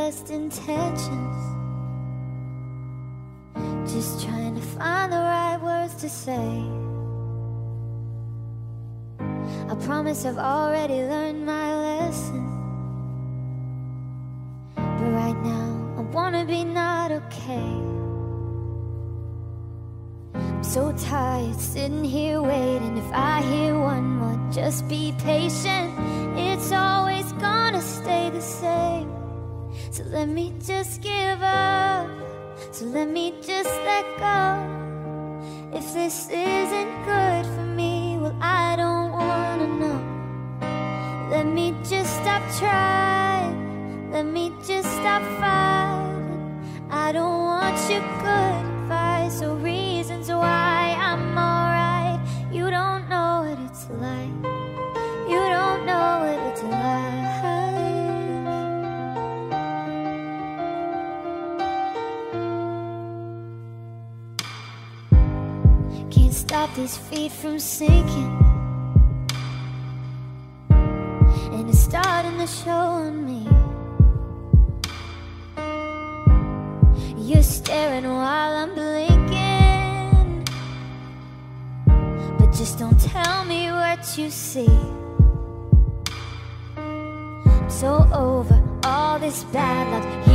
best intentions, just trying to find the right words to say. I promise I've already learned my lesson, but right now I wanna be not okay. I'm so tired sitting here waiting. If I hear one more, just be patient. It's always gonna stay the same. So let me just give up, so let me just let go. If this isn't good for me, well, I don't wanna know. Let me just stop trying, let me just stop fighting. I don't want your good advice or reasons why I'm alright. You don't know what it's like, you don't know what it's like. Can't stop these feet from sinking, and it's starting to show on me. You're staring while I'm blinking, but just don't tell me what you see. I'm so over all this bad luck.